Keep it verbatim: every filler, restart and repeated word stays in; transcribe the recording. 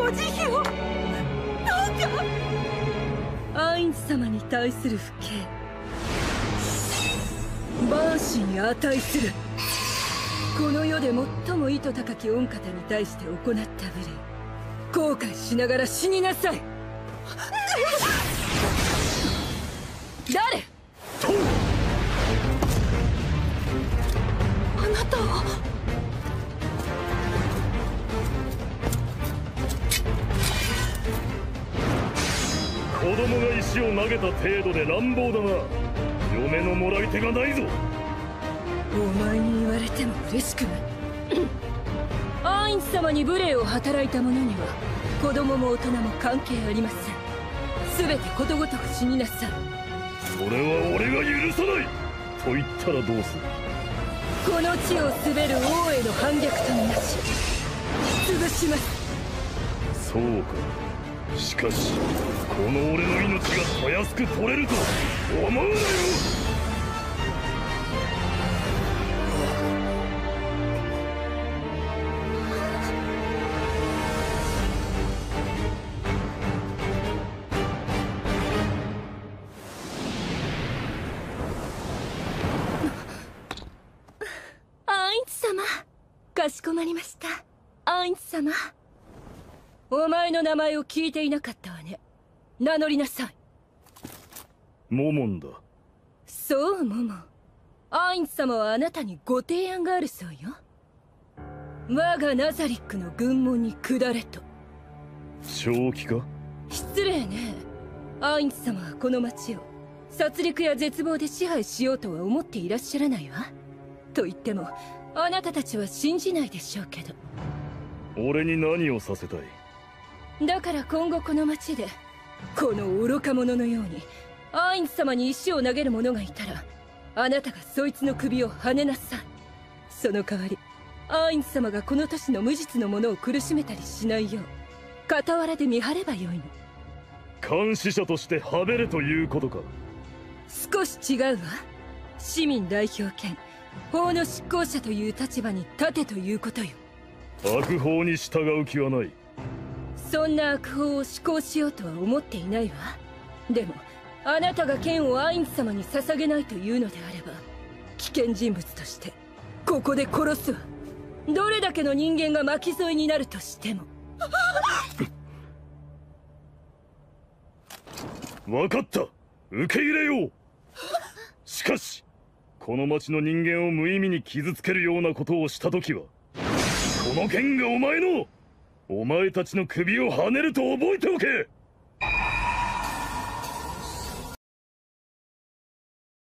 慈悲を。どうか。アインズ様に対する不敬、万死に値する。この世で最も意図高き御方に対して行った無礼、後悔しながら死になさい。誰？ とあなたは。 子供が石を投げた程度で乱暴だな。嫁のもらい手がないぞ。 お前に言われても嬉しくない。アインズ様に無礼を働いた者には子供も大人も関係ありません。全てことごとく死になさい。 それは俺が許さないと言ったらどうする。 この地を滑る王への反逆とみなし潰します。 そうか。しかしこの俺の命がたやすく取れると思うなよ。 アインズ様、かしこまりました。アインズ様、お前の名前を聞いていなかったわね。名乗りなさい。 モモンだ。 そう、モモン。アインズ様はあなたにご提案があるそうよ。我がナザリックの軍門に下れと。 正気か？ 失礼ね。アインズ様はこの町を殺戮や絶望で支配しようとは思っていらっしゃらないわ。と言ってもあなたたちは信じないでしょうけど。 俺に何をさせたい？ だから今後この町でこの愚か者のようにアインズ様に石を投げる者がいたら、あなたがそいつの首をはねなさい。その代わりアインズ様がこの都市の無実の者を苦しめたりしないよう傍らで見張ればよいの。 監視者としてはべれということか？ 少し違うわ。市民代表兼法の執行者という立場に立てということよ。 悪法に従う気はない。 そんな悪法を施行しようとは思っていないわ。でもあなたが剣をアインズ様に捧げないというのであれば、危険人物としてここで殺すわ。どれだけの人間が巻き添えになるとしても。 分かった、受け入れよう。しかしこの町の人間を無意味に傷つけるようなことをした時は、この剣がお前のお前たちの首をはねると覚えておけ。